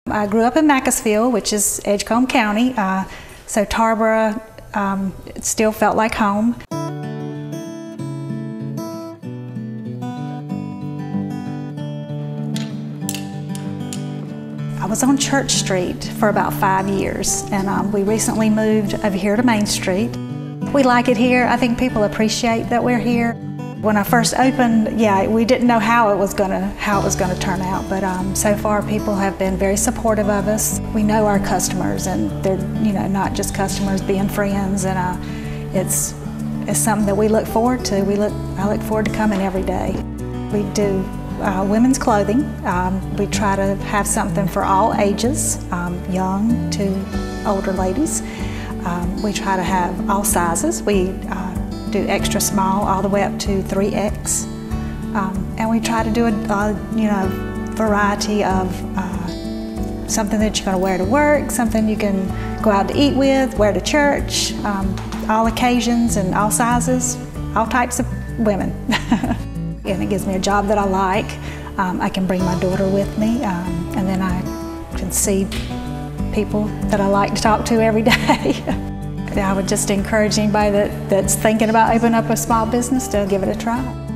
I grew up in Macclesfield, which is Edgecombe County, so Tarboro it still felt like home. I was on Church Street for about 5 years, and we recently moved over here to Main Street. We like it here. I think people appreciate that we're here. When I first opened, we didn't know how it was gonna turn out, but so far people have been very supportive of us. We know our customers, and they're not just customers, being friends, and it's something that we look forward to. I look forward to coming every day. We do women's clothing. We try to have something for all ages, young to older ladies. We try to have all sizes. We do extra small all the way up to 3X. And we try to do a variety of something that you're going to wear to work, something you can go out to eat with, wear to church, all occasions and all sizes, all types of women. And it gives me a job that I like. I can bring my daughter with me, and then I can see people that I like to talk to every day. I would just encourage anybody that's thinking about opening up a small business to give it a try.